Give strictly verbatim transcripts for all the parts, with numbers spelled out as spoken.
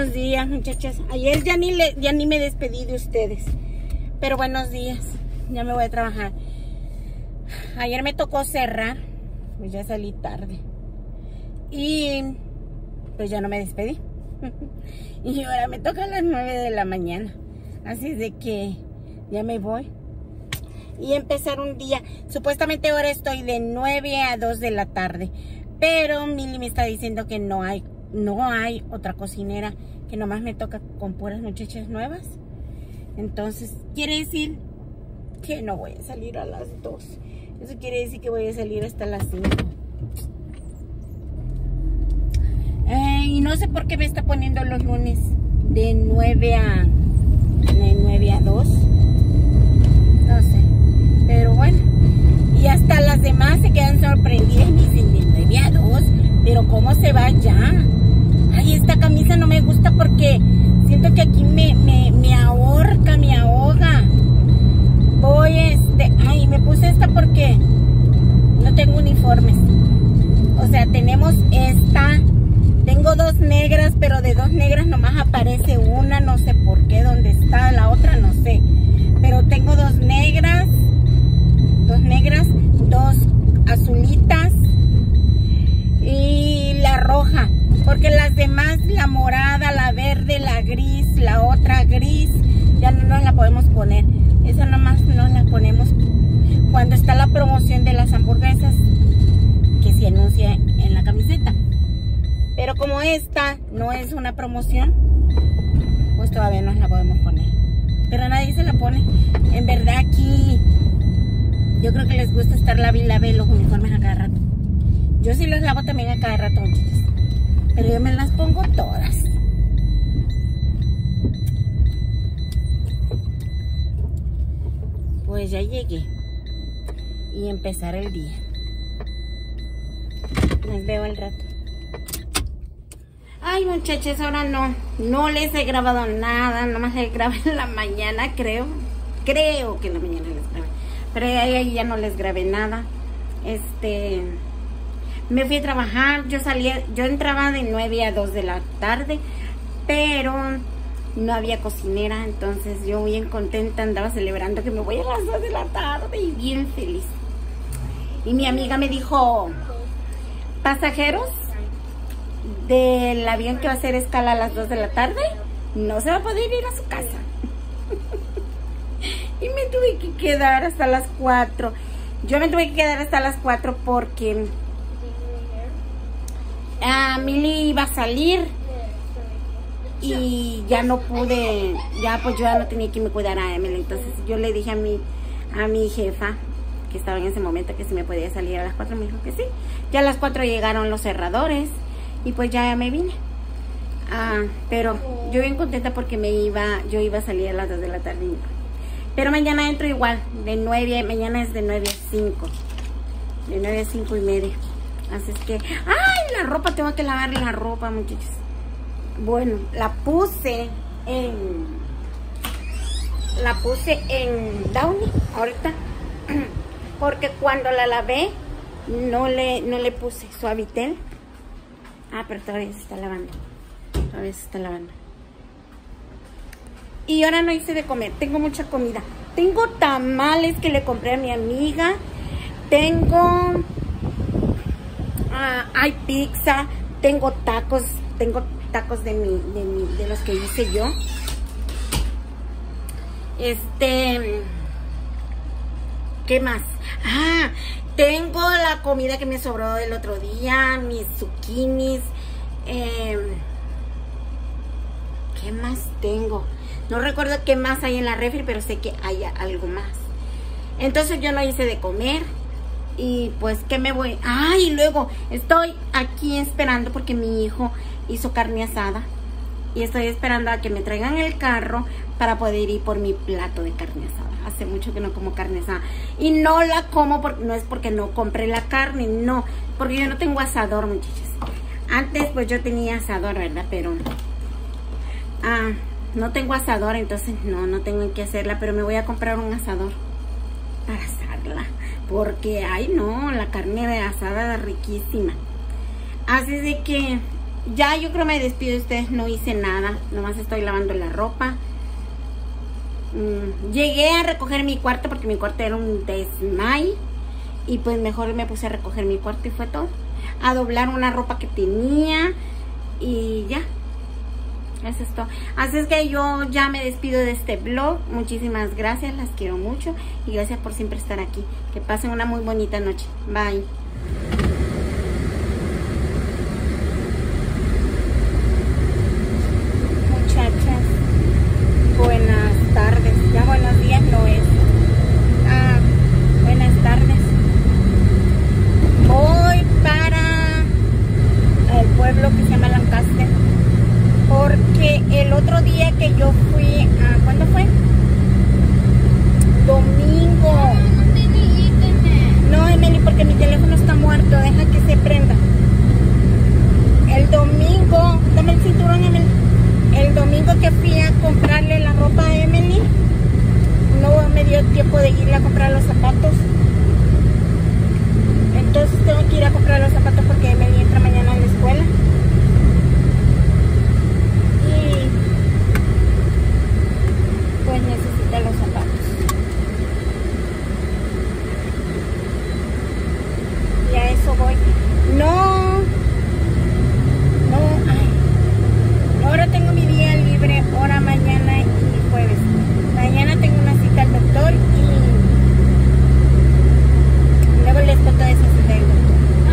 Buenos días, muchachas. Ayer ya ni, le, ya ni me despedí de ustedes. Pero buenos días. Ya me voy a trabajar. Ayer me tocó cerrar. Pues ya salí tarde. Y pues ya no me despedí. Y ahora me toca a las nueve de la mañana. Así de que ya me voy. Y empezar un día. Supuestamente ahora estoy de nueve a dos de la tarde. Pero Mili me está diciendo que no hay, no hay otra cocinera. Que nomás me toca con puras muchachas nuevas. Entonces quiere decir que no voy a salir a las dos. Eso quiere decir que voy a salir hasta las cinco. Eh, y no sé por qué me está poniendo los lunes de nueve a dos. No sé. Pero bueno. Y hasta las demás se quedan sorprendidas y me dicen de nueve a dos. Pero ¿cómo se va ya? Ay, esta camisa no me gusta porque siento que aquí me, me, me ahorca, me ahoga. Voy este... Ay, me puse esta porque no tengo uniformes. O sea, tenemos esta... Tengo dos negras, pero de dos negras nomás aparece una, no sé por qué, dónde está la otra, no sé. Pero tengo dos negras, dos negras, dos azulitas y la roja. Porque las demás, la morada, la verde, la gris, la otra gris, ya no nos la podemos poner. Esa nomás nos la ponemos cuando está la promoción de las hamburguesas que se anuncia en la camiseta. Pero como esta no es una promoción, pues todavía no la podemos poner. Pero nadie se la pone. En verdad aquí, yo creo que les gusta estar lave y lave los uniformes a cada rato. Yo sí los lavo también a cada rato, muchachos. Pero yo me las pongo todas. Pues ya llegué. Y empezar el día. Les veo al rato. Ay, muchachos, ahora no, no les he grabado nada, nomás les grabé en la mañana, creo, creo que en la mañana les grabé, pero ahí ya no les grabé nada. Este, me fui a trabajar, yo salía, yo entraba de nueve a dos de la tarde, pero no había cocinera, entonces yo bien contenta andaba celebrando que me voy a las dos de la tarde y bien feliz. Y mi amiga me dijo, pasajeros del avión que va a hacer escala a las dos de la tarde, no se va a poder ir a su casa. Y me tuve que quedar hasta las cuatro. Yo me tuve que quedar hasta las cuatro porque a Mili iba a salir y ya no pude, ya pues yo ya no tenía que me cuidar a Emily. Entonces yo le dije a mi, a mi jefa que estaba en ese momento que si me podía salir a las cuatro. Me dijo que sí. Ya a las cuatro llegaron los cerradores. Y pues ya me vine. Ah, pero yo bien contenta porque me iba, yo iba a salir a las dos de la tarde. Pero mañana entro igual, de nueve, mañana es de nueve a cinco. De nueve a cinco y media. Así es que, ¡ay! La ropa, tengo que lavar la ropa, muchachos. Bueno, la puse en, la puse en Downy ahorita. Porque cuando la lavé, no le, no le puse Suavitel. Ah, pero todavía se está lavando. Todavía se está lavando. Y ahora no hice de comer. Tengo mucha comida. Tengo tamales que le compré a mi amiga. Tengo... Ah, hay pizza. Tengo tacos. Tengo tacos de, mi, de, mi, de los que hice yo. Este... ¿Qué más? Ah... Tengo la comida que me sobró del otro día, mis zucchinis. Eh, ¿Qué más tengo? No recuerdo qué más hay en la refri, pero sé que hay algo más. Entonces yo no hice de comer. Y pues, ¿qué me voy? Ah, y luego estoy aquí esperando porque mi hijo hizo carne asada. Y estoy esperando a que me traigan el carro para poder ir por mi plato de carne asada. Hace mucho que no como carne asada. Y no la como, porque no es porque no compré la carne, no. Porque yo no tengo asador, muchachos. Antes pues yo tenía asador, ¿verdad? Pero ah, no tengo asador, entonces no, no tengo en qué hacerla. Pero me voy a comprar un asador para asarla. Porque, ay no, la carne asada es riquísima. Así de que ya yo creo me despido de ustedes. No hice nada, nomás estoy lavando la ropa. mm, Llegué a recoger mi cuarto porque mi cuarto era un desmay. Y pues mejor me puse a recoger mi cuarto y fue todo. A doblar una ropa que tenía. Y ya. Eso es todo. Así es que yo ya me despido de este vlog. Muchísimas gracias, las quiero mucho. Y gracias por siempre estar aquí. Que pasen una muy bonita noche. Bye. Muchachas, buenas tardes. Ya buenos días no es. Ah, buenas tardes. Voy para el pueblo que se llama Lancaster. Porque el otro día que yo fui a... ¿Cuándo fue? Domingo. No, Emily, porque mi teléfono está muerto. Deja que se prenda. El domingo... Dame el cinturón, Emily. El domingo que fui a comprarle la ropa a Emily, no me dio tiempo de ir a comprar los zapatos. Entonces tengo que ir a comprar los zapatos porque Emily entra mañana a la escuela. Pues necesita los zapatos. Y a eso voy. No, no, ay. Ahora tengo mi día libre, ahora mañana y jueves. Mañana tengo una cita al doctor y luego les cuento de esa cita del doctor.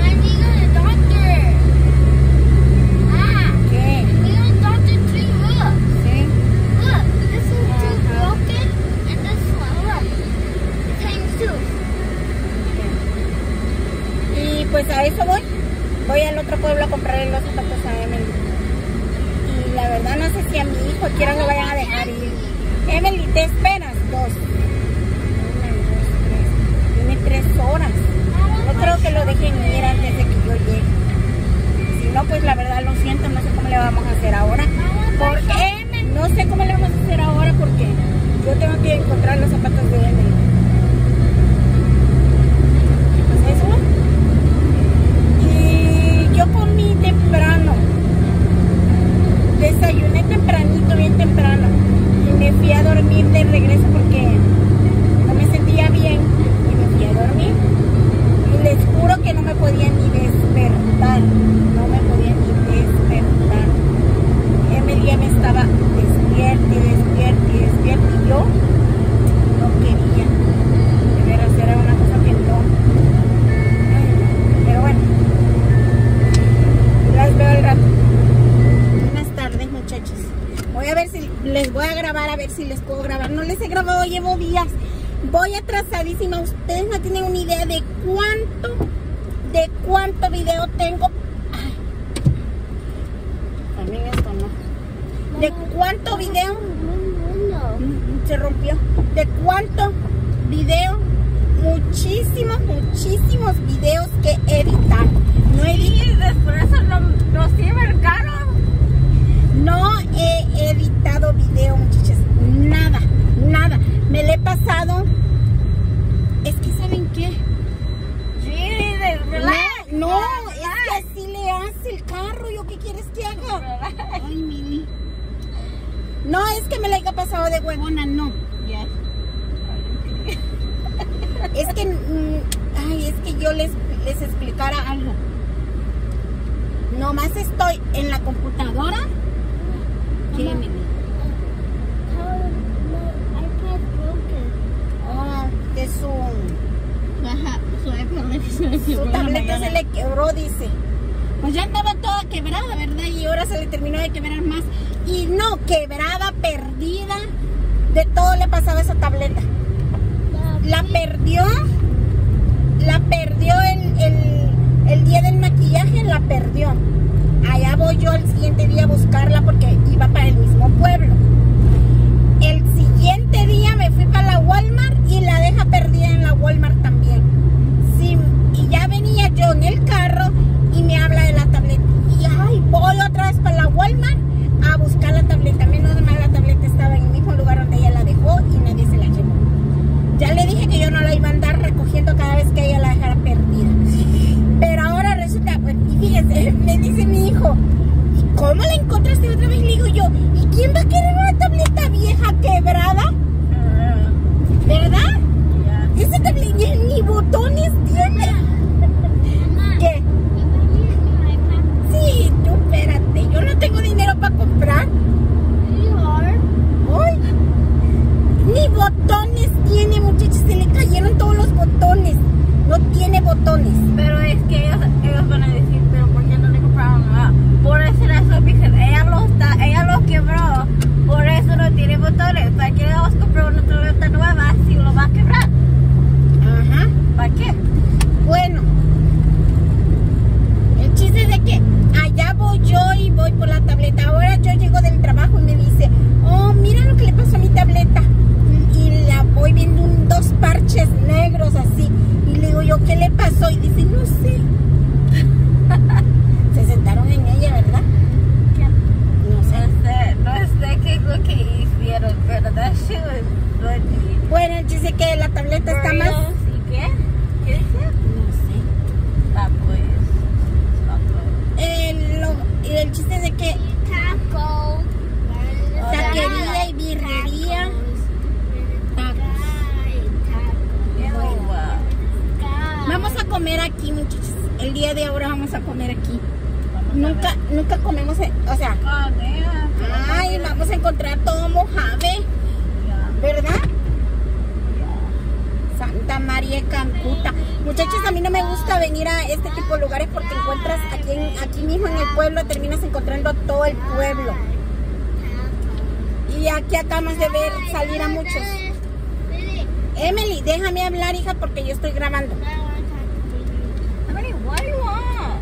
Pues a eso voy. Voy al otro pueblo a comprarle los zapatos a Emily. Y la verdad no sé si a mi hijo quiera que vayan a dejar ir. Emily, ¿te esperas? Dos. Una, dos, tres. Tiene tres horas. No creo que lo dejen ir antes de que yo llegue. Si no, pues la verdad lo siento. No sé cómo le vamos a hacer ahora. Porque no sé cómo le vamos a hacer ahora porque yo tengo que encontrar los zapatos de Emily. ¿Pues eso? Yo comí temprano, desayuné tempranito, bien temprano, y me fui a dormir de regreso porque no me sentía bien y me fui a dormir. Y les juro que no me podía ni despertar, no me podía ni despertar. Emilia me estaba despierta y despierta y despierta y yo no quería. De veras, era una cosa que no. Pero bueno. Las veo al rato. Buenas tardes, muchachos. Voy a ver si les voy a grabar, a ver si les puedo grabar. No les he grabado, llevo días. Voy atrasadísima. Ustedes no tienen una idea de cuánto, de cuánto video tengo. Ay. También esto no. De cuánto video. Se rompió. De cuánto video. Muchísimos, muchísimos videos que editar. No he sí, después los cibercaros. No he editado video, muchachas. Nada, nada. Me le he pasado. Es que ¿saben qué? Sí, de verdad. No, no, es que así le hace el carro. ¿Yo qué quieres que haga? Ay, Mili. No, es que me la haya pasado de huevona, no. Ya. Es que, ay, es que yo les, les explicara algo. Nomás estoy en la computadora. ¿Qué, Mimi? Oh, que su... Ajá, su, su tableta se le quebró, dice. Pues ya andaba toda quebrada, ¿verdad? Y ahora se le terminó de quebrar más. Y no, quebrada, perdida. De todo le pasaba a esa tableta. La perdió, la perdió el, el, el día del maquillaje, la perdió. Allá voy yo el siguiente día a buscarla porque iba para el mismo pueblo. El siguiente día me fui para la Walmart y la deja perdida en la Walmart también. Sí, y ya venía yo en el carro y me habla de la tableta. Y ay, voy otra vez para la Walmart a buscar la tableta. Menos mal la tableta estaba en el mismo lugar donde ella la dejó y nadie se la llevó. Ya le dije que yo no la iba a andar recogiendo cada vez que ella la dejara perdida. Pero ahora resulta, pues, y fíjense, me dice mi hijo, comer aquí, muchachos. El día de ahora vamos a comer aquí. Vamos Nunca, a ver. nunca comemos, en- o sea, Ah, vea, pero ay, vamos a encontrar todo Mojave, ya, ¿verdad? ya. Santa María de Cancuta. Muchachos, a mí no me gusta venir a este tipo de lugares porque encuentras aquí, en- aquí mismo en el pueblo, terminas encontrando todo el pueblo. Y aquí acabamos de ver salir a muchos. Emily, déjame hablar, hija, porque yo estoy grabando. I mean, what do you want?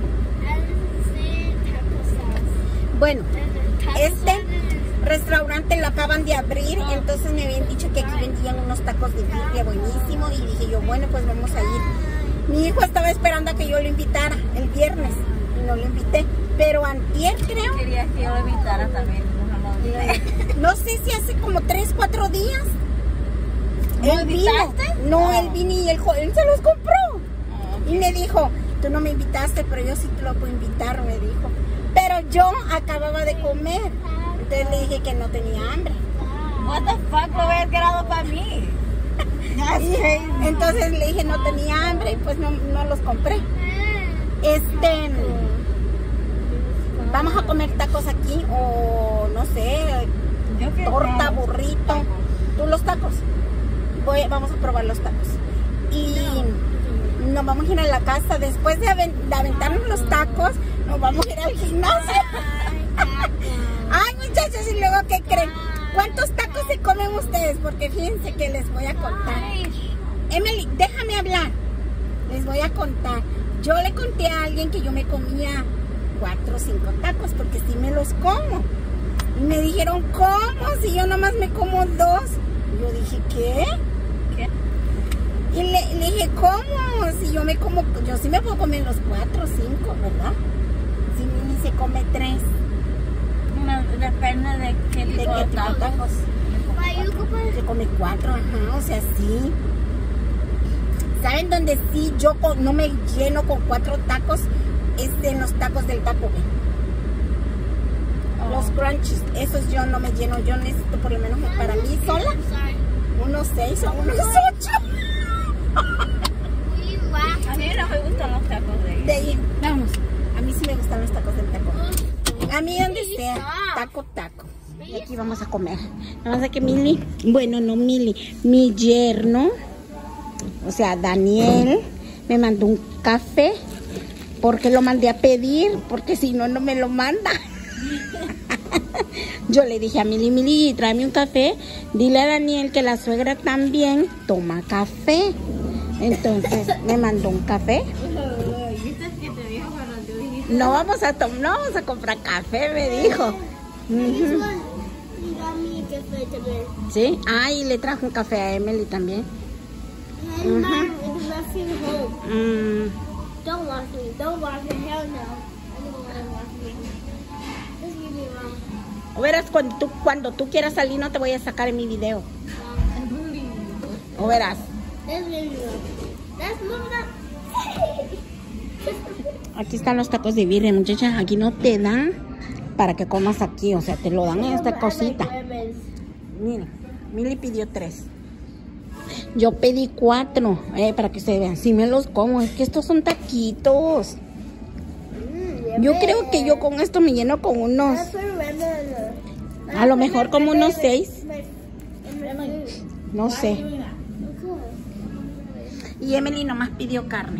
Bueno, este restaurante lo acaban de abrir, entonces me habían dicho que aquí vendían unos tacos de birria buenísimos y dije yo, bueno, pues vamos a ir. Mi hijo estaba esperando a que yo lo invitara el viernes y no lo invité, pero antier creo, Quería que yo lo invitara también. no sé si hace como tres, cuatro días. ¿Lo Él vino, invitaste? no, Ah. él vino y él, él se los compró. Y me dijo, tú no me invitaste, pero yo sí te lo puedo invitar, me dijo. Pero yo acababa de comer. Entonces le dije que no tenía hambre. What the fuck, lo habías quedado para mí. Y entonces le dije no tenía hambre y pues no, no los compré. Este, vamos a comer tacos aquí o no sé, Yo quiero torta, probar. burrito. ¿Tú los tacos? Voy, vamos a probar los tacos. Y nos vamos a ir a la casa. Después de, aven- de aventarnos los tacos, nos vamos a ir al gimnasio. Ay, muchachos, y luego, ¿qué creen? ¿Cuántos tacos se comen ustedes? Porque fíjense que les voy a contar. Emily, déjame hablar. Les voy a contar. Yo le conté a alguien que yo me comía cuatro o cinco tacos, porque sí me los como. Y me dijeron, ¿cómo? Si yo nomás me como dos. Y yo dije, ¿qué? ¿Qué? Y le, le dije, ¿cómo? Si yo me como, yo sí me puedo comer los cuatro o cinco, ¿verdad? Si Mini se come tres. No, depende de qué ¿De tipo qué de tipo de tacos. tacos? Se come cuatro, ajá, o sea, sí. ¿Saben dónde sí yo con- no me lleno con cuatro tacos? Es en los tacos del Taco Bell. Oh. Los crunchies, esos yo no me lleno. Yo necesito por lo menos para mí sola unos seis o unos ocho. A mí no me gustan los tacos de De ahí, vamos. A mí sí me gustan los tacos del Taco. A mí donde sea, taco, taco. Y aquí vamos a comer. Nada más que Mili, bueno, no Mili, mi yerno, o sea, Daniel, me mandó un café porque lo mandé a pedir, porque si no, no me lo manda. Yo le dije a Mili, Mili, tráeme un café. Dile a Daniel que la suegra también toma café. Entonces me mandó un café. ¿Viste que te dijo cuando tú dijiste? No vamos a tom no vamos a comprar café, me dijo. Ujú. Sí, ah, y le trajo un café a Emily también. Mm. Don't wash me. Don't wash me. Hell no. I don't want to wash me. Just leave me alone. O verás, cuando tú, cuando tú quieras salir no te voy a sacar en mi video. O verás. Just leave me alone. Let's move that. Aquí están los tacos de birria, muchachas. Aquí no te dan para que comas aquí. O sea, te lo dan en esta cosita. Miren, Mili pidió tres. Yo pedí cuatro. Eh, para que ustedes vean. Si me los como. Es que estos son taquitos. Yo creo que yo con esto me lleno con unos... A lo mejor como unos seis. No sé. Y Emily nomás pidió carne.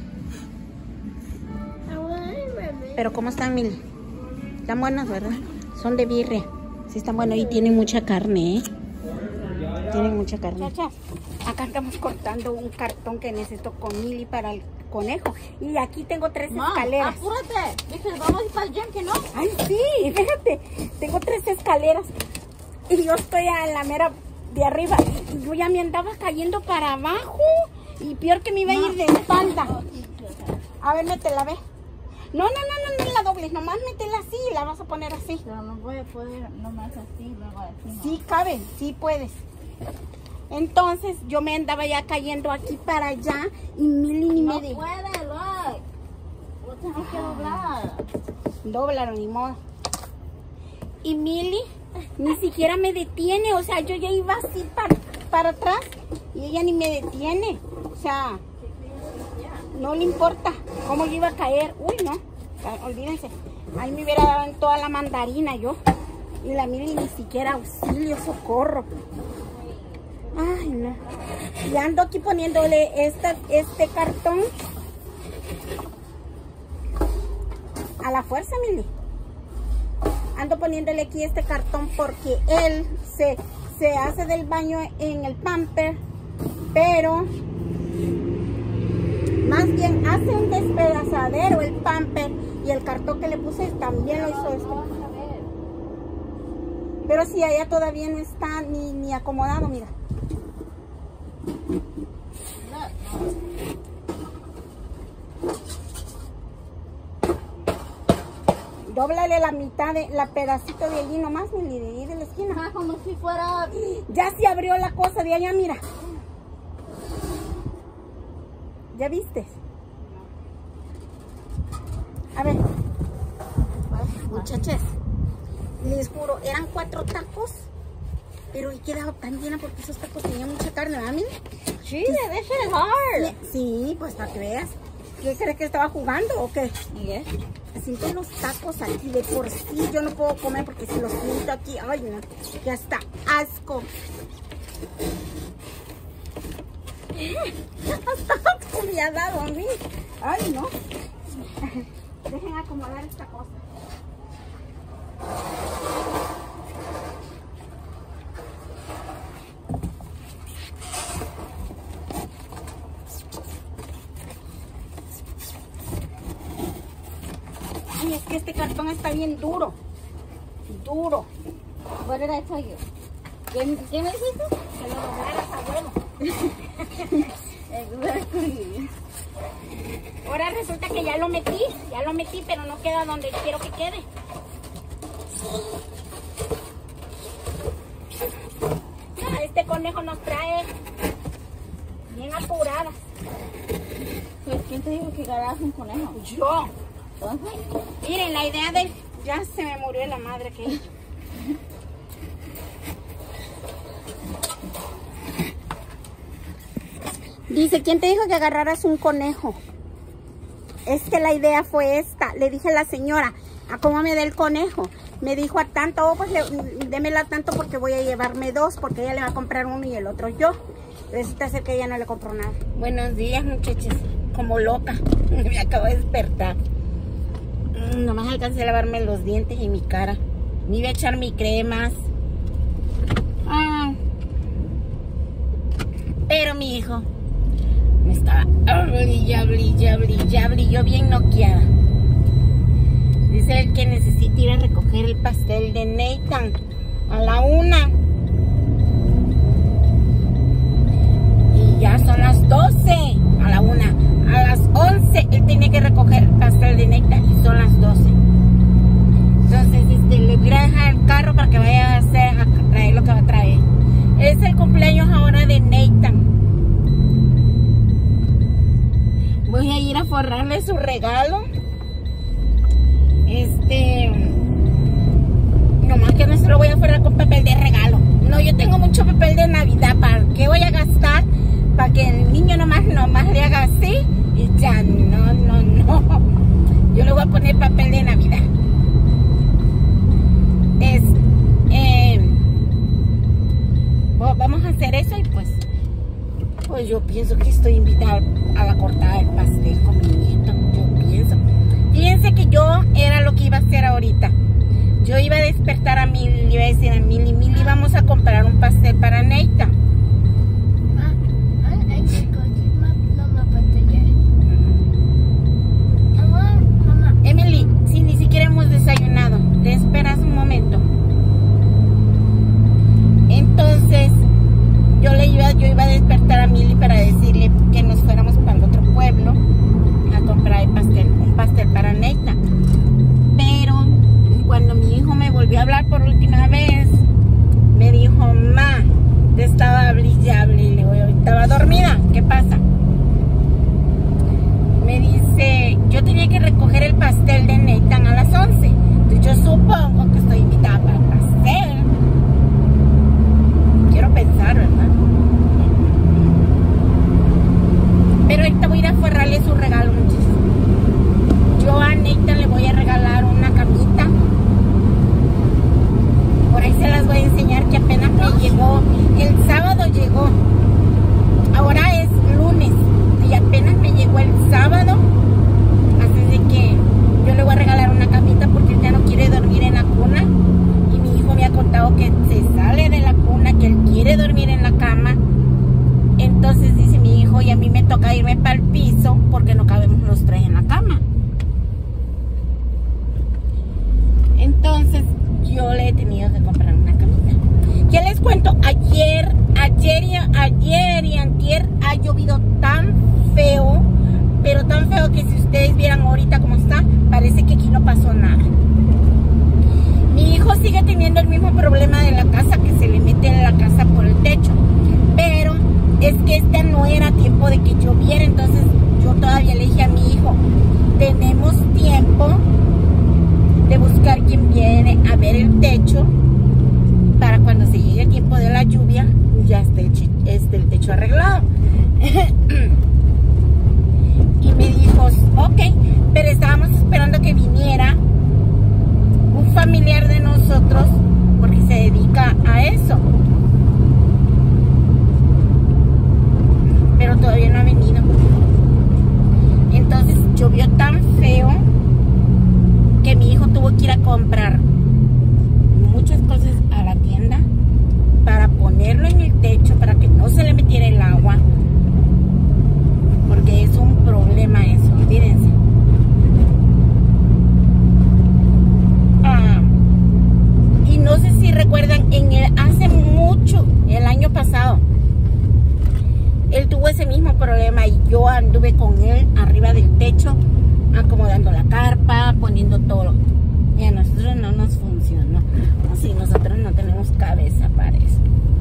Pero ¿cómo están, Mili? Están buenas, ¿verdad? Son de birria. Sí, están buenos y tienen mucha carne, ¿eh? Tienen mucha carne. Acá estamos cortando un cartón que necesito con Mili para el conejo. Y aquí tengo tres escaleras. Apúrate. Dije, vamos a ir para el gym, ¿que no? Ay, sí, fíjate. Tengo tres escaleras. Y yo estoy a la mera de arriba. Y yo ya me andaba cayendo para abajo. Y peor que me iba a ir de espalda. A ver, métela, ve. No, no, no, no, no la dobles. Nomás métela así y la vas a poner así. Pero no voy a poder nomás así, luego así. ¿no? Sí, cabe, sí puedes. Entonces yo me andaba ya cayendo aquí para allá y Mili ni No me dejó. puede, look. Lo tengo que doblar. Doblaron, ni modo. Y Mili ni siquiera me detiene, o sea, yo ya iba así para, para atrás y ella ni me detiene. O sea, no le importa cómo yo iba a caer. Uy, no, olvídense. Ahí me hubiera dado en toda la mandarina yo. Y la Mili ni siquiera auxilio, socorro. Ay, no. Y ando aquí poniéndole esta, este cartón a la fuerza, Mili. Ando poniéndole aquí este cartón porque él se, se hace del baño en el pamper, pero más bien hace un despedazadero el pamper, y el cartón que le puse también lo hizo esto. Pero si allá todavía no está ni, ni acomodado, mira. Dóblale la mitad de la pedacito de allí nomás, ni de ahí de la esquina. Ah, como si fuera... Ya se abrió la cosa de allá, mira. ¿Ya viste? A ver. Muchachas, les juro, eran cuatro tacos, pero he quedado tan llena porque esos tacos tenían mucha carne, ¿verdad, mira? Sí, that shit is hard. Sí, pues para que veas. ¿Qué crees que estaba jugando o qué? Yes. Siento los tacos aquí, de por sí yo no puedo comer porque si los siento aquí, ay no, ya está asco. Hasta asco me ha dado a mí. Ay no. Dejen acomodar esta cosa. Ay, es que este cartón está bien duro. Duro. What did I tell you? ¿Qué, qué me dijiste? Que lo lograras a huevo. Exactly. Ahora resulta que ya lo metí, ya lo metí, pero no queda donde quiero que quede. Ah, este conejo nos trae bien apuradas. Pues, ¿quién te dijo que agarras un conejo? Yo. Entonces, Miren, la idea de... Ya se me murió la madre que... Dice, ¿quién te dijo que agarraras un conejo? Es que la idea fue esta. Le dije a la señora, ¿a cómo me dé el conejo? Me dijo a tanto, oh, pues le, démela tanto porque voy a llevarme dos, porque ella le va a comprar uno y el otro yo. Resulta ser que ella no le compró nada. Buenos días, muchachos. Como loca. Me acabo de despertar. Nomás alcancé a lavarme los dientes y mi cara. Me iba a echar mi cremas. Ah. Pero mi hijo me estaba brilla, brilla, brilla, brilló bien noqueada. Dice él que necesita ir a recoger el pastel de Nathan a la una. Y ya son las doce. A la una. A las once él tenía que recoger el pastel de Nathan y son las doce. Entonces este, le voy a dejar el carro para que vaya a, hacer, a traer lo que va a traer. Es el cumpleaños ahora de Nathan. Voy a ir a forrarle su regalo. Este... Nomás que no se lo voy a forrar con papel de regalo. No, yo tengo mucho papel de Navidad. ¿Para qué voy a gastar? Para que el niño nomás, nomás le haga así y ya. No, no, no. Yo le voy a poner papel de Navidad. Es... Eh, vamos a hacer eso y pues... Pues yo pienso que estoy invitada a la cortada del pastel con mi nieto. Yo pienso. Fíjense que yo era lo que iba a hacer ahorita. Yo iba a despertar a Mili, le iba a decir a Mili, Mili, vamos a comprar un pastel para Nathan. Emily, si ni siquiera hemos desayunado, te esperas un momento. Entonces, yo le iba, yo iba a despertar a Mili para decirle que nos fuéramos para el otro pueblo a comprar el pastel, un pastel para Nathan. Pero cuando mi hijo me volvió a hablar por última vez, me dijo, ma, te está piso porque no cabemos los tres en la cama. Entonces yo le he tenido que comprar una camita. Ya les cuento, ayer, ayer y, ayer y antier ha llovido tan feo, pero tan feo que si ustedes vieran ahorita cómo está, parece que aquí no pasó nada. Mi hijo sigue teniendo el mismo problema de la casa, que se le mete en la casa por el techo, pero es que este no era tiempo de que lloviera. Entonces yo todavía le dije a mi hijo, tenemos tiempo de buscar quien viene a ver el techo para cuando se llegue el tiempo de la lluvia ya esté el, esté el techo arreglado. Y me dijo, ok, pero estábamos esperando que viniera un familiar de nosotros porque se dedica a eso, pero todavía no ha venido. Entonces llovió tan feo que mi hijo tuvo que ir a comprar muchas cosas a la tienda para ponerlo en el techo para que no se le metiera el agua, porque es un problema eso, olvídense. Ah, y no sé si recuerdan, en el, hace mucho, el año pasado, él tuvo ese mismo problema y yo anduve con él arriba del techo acomodando la carpa, poniendo todo. Y a nosotros no nos funcionó. Así, nosotros no tenemos cabeza para eso.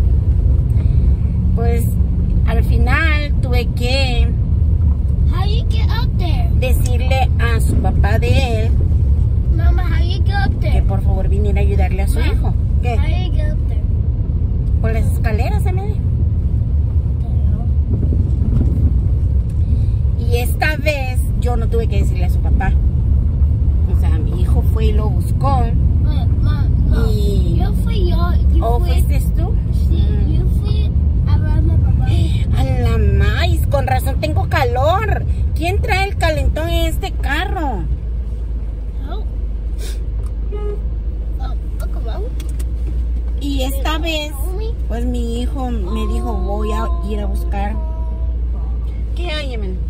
Pues al final tuve que How you get up there? decirle a su papá de él Mama, how you get up que there? por favor viniera a ayudarle a su hijo. How ¿Qué? you get up there? Por las escaleras, se me dijo. Y esta vez yo no tuve que decirle a su papá. O sea, mi hijo fue y lo buscó. Ma, ma, no. Y... Yo fui yo. You ¿O fui. fuiste tú? Sí, yo fui a ver a mi papá. A la maíz, con razón tengo calor. ¿Quién trae el calentón en este carro? Oh. Oh, look around. Y esta vez, pues mi hijo me dijo, voy a ir a buscar. ¿Qué hay, Emen?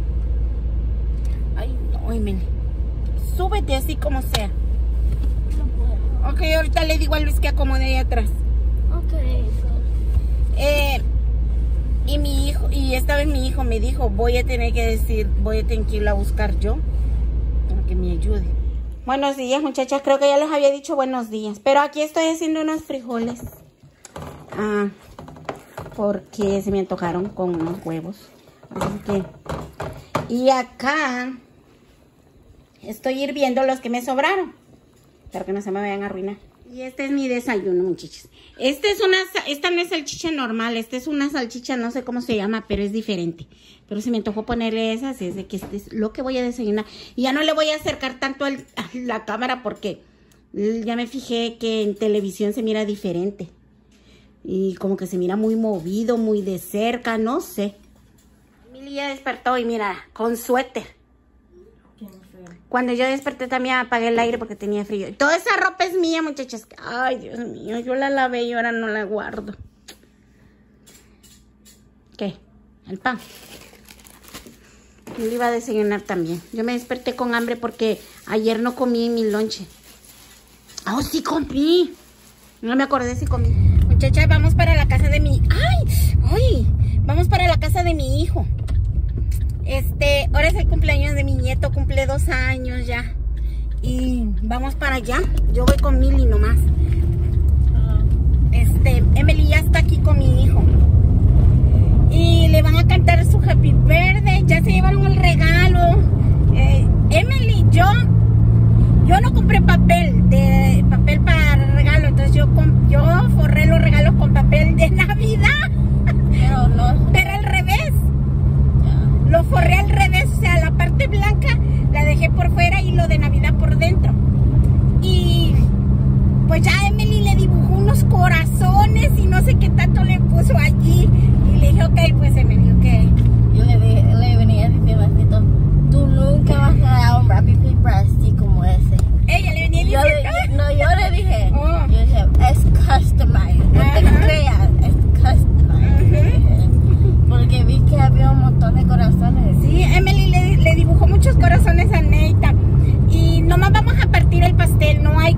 Ay, no, Emen. Súbete así como sea. No puedo. Ok, ahorita le digo a Luis que acomode ahí atrás. Okay, so. Eh, y mi hijo, y esta vez mi hijo me dijo, voy a tener que decir, voy a tener que ir a buscar yo, para que me ayude. Buenos días, muchachas, creo que ya les había dicho buenos días, pero aquí estoy haciendo unos frijoles. Ah, porque se me antojaron con unos huevos. Así que, y acá estoy hirviendo los que me sobraron, para que no se me vayan a arruinar. Y este es mi desayuno, muchachos. Este es una, esta no es salchicha normal, esta es una salchicha, no sé cómo se llama, pero es diferente. Pero se me antojó ponerle esa, así es de que este es lo que voy a desayunar. Y ya no le voy a acercar tanto al, a la cámara porque ya me fijé que en televisión se mira diferente. Y como que se mira muy movido, muy de cerca, no sé. Emily ya despertó y mira, con suéter. Cuando yo desperté también apagué el aire porque tenía frío. Y toda esa ropa es mía, muchachas. Ay, Dios mío, yo la lavé y ahora no la guardo. ¿Qué? El pan. Yo le iba a desayunar también. Yo me desperté con hambre porque ayer no comí en mi lonche. Ah, oh, sí comí. No me acordé si comí. Muchachas, vamos para la casa de mi... ¡Ay! ¡Ay! Vamos para la casa de mi hijo. Este, ahora es el cumpleaños de mi nieto, cumple dos años ya. Y vamos para allá. Yo voy con Mili nomás. Este, Emily ya está aquí con mi hijo. Y le van a cantar su Happy Birthday. Ya se llevaron el regalo. Eh, Emily, yo, yo no compré papel de papel para regalo. Entonces yo, yo forré los regalos con papel de Navidad. Pero no. Pero al revés. Lo forré al revés, o sea, la parte blanca la dejé por fuera y lo de Navidad por dentro. Y pues ya Emily le dibujó unos corazones y no sé qué tanto le puso allí. Y le dije, ok, pues Emily, ok. Yo le, de, le venía diciendo así, tú nunca vas a dar un wrapping paper así como ese. Ella le venía Yo diciendo. le, no, yo le dije, Oh. yo dije, es customized, no te Ajá. creas, es customized. Ajá. Porque vi que había un montón de corazones. Sí, Emily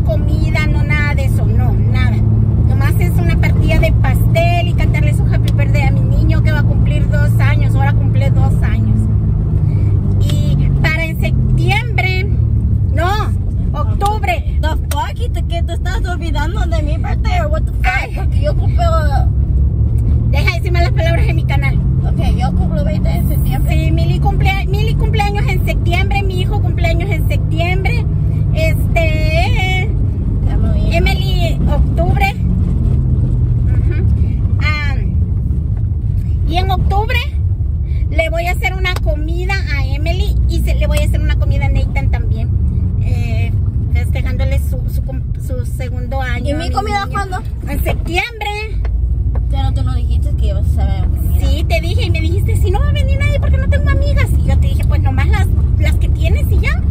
comida, no nada de eso, no, nada. Nomás es una partida de pastel y cantarle su happy birthday a mi niño que va a cumplir dos años, ahora cumple dos años. Y para en septiembre, no, octubre. The fuck, ¿y te, que te estás olvidando de mi birthday or what the fuck? Ay. Porque yo cumplo... Deja de decir malas palabras en mi canal. Ok, yo cumplo veinte de septiembre. Sí, Mili cumple, Mili cumpleaños en septiembre, mi hijo cumpleaños en septiembre, este, Emily. Emily, octubre. Uh-huh. Ah, y en octubre le voy a hacer una comida a Emily y se, le voy a hacer una comida a Nathan también, eh, festejándole su, su, su segundo año. ¿Y mi comida cuándo? En septiembre. Pero tú no dijiste que ibas a saber comida. Sí, te dije y me dijiste, si no va a venir nadie porque no tengo amigas. Y yo te dije, pues nomás las, las que tienes y ya.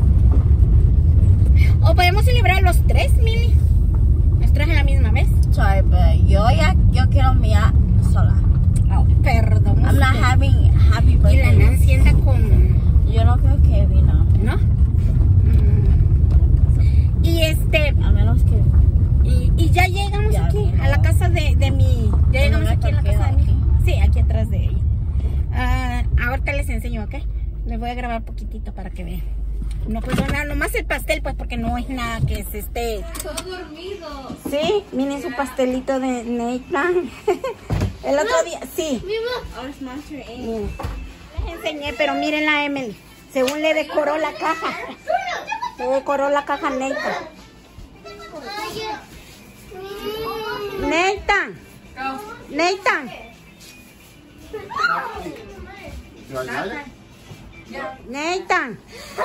O podemos celebrar los tres, Mili. Los tres a la misma vez. Sorry, pero yo ya yo quiero mía sola. Oh, perdón. I'm not usted. having happy Y la birthday. Nancy anda con... Yo no creo que vino. ¿No? Mm. Y este... A menos que... Y, y ya llegamos Ya aquí, vino. a la casa de, de mi... Ya ¿Dónde llegamos me aquí a la queda casa de mi... aquí? Sí, aquí atrás de ella. Ah, ahorita les enseño, ¿ok? Les voy a grabar poquitito para que vean. No pues nada, nomás el pastel, pues, porque no es nada que se esté... Todos dormidos. Sí, miren su pastelito de Nathan. El otro día, sí. Mima. Our sponsor is. Miren. Les enseñé, pero miren la Emily. Según le decoró la caja. Le decoró la caja a Nathan. Nathan. Nathan. Nathan.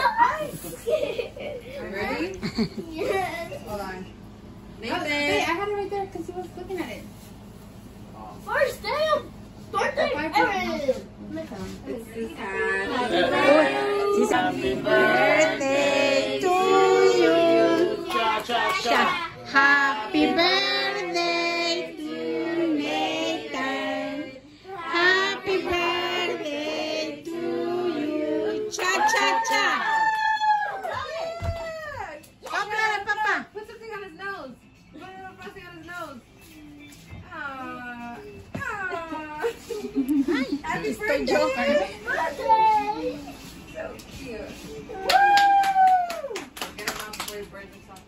Ready? Hold on. Nathan. Hey, I had it right there because he was looking at it. First day of birthday ever. This is Sí, Happy birthday to you. Happy birthday to Nathan. Happy birthday to you. Cha cha cha. Sóplale, papá. Put something on his nose. Put a little frosting on his nose. Aww. Aww. Happy Estoy birthday. yo. So cute. Woo! Get him out before he burns himself.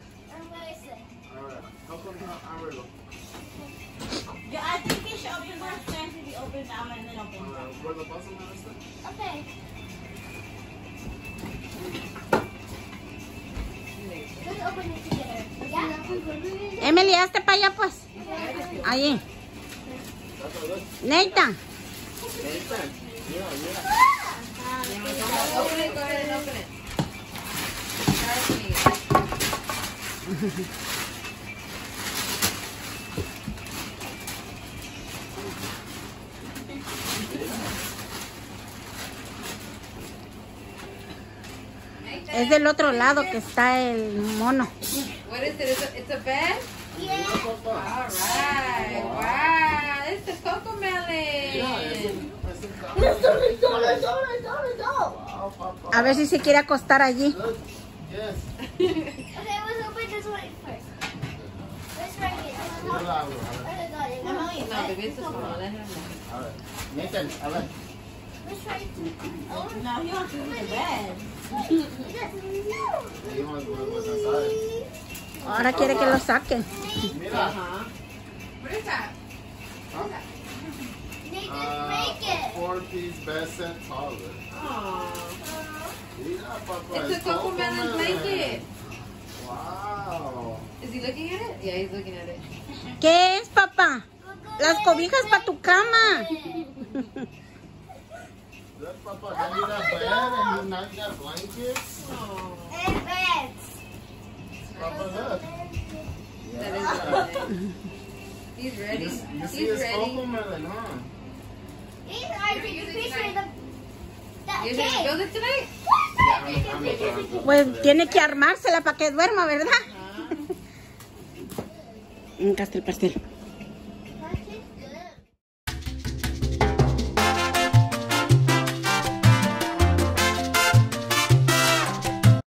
Yeah, I think you should open more stands if you open down and then open down. Okay. Let's open it together. Yeah? Emily, hazte para allá, pues. Ahí. Nathan. Open it, go ahead and open it. Trust me. Es del otro lado que está el mono. What is it? It's a, it's a bed? Yeah. All right. Wow. It's a cocoa melon. Let's go, let's go, let's go, let's go, let's go. A ver si se quiere acostar allí. Okay, let's open this one first. Let's try it. No, baby, it's a small. Let him know. Nathan, a ver. Let's try it. Oh, No, he wants to use the bed. Ahora quiere que lo saque. Mira, Uh-huh. What is that? Nathan, uh, make it. four-piece best set taller. Aww. Mira, papá, It's a cocoa melon blanket. Wow. Is he looking at it? Yeah, he's looking at it. ¿Qué es, papá? Las cobijas para tu cama. Look, Papa, then you got bed and you now you got blankets. Aww. And beds. Papa, look. That is Yeah. really He's ready. You, you He's see his ready. cocoa melon, huh? These are the Use it picture tonight. of that You gonna build cake. it tonight? Yeah, I'm, I'm gonna try and do Pues it. tiene que armársela para que duerma, ¿verdad? Uh-huh. Nunca está el pastel.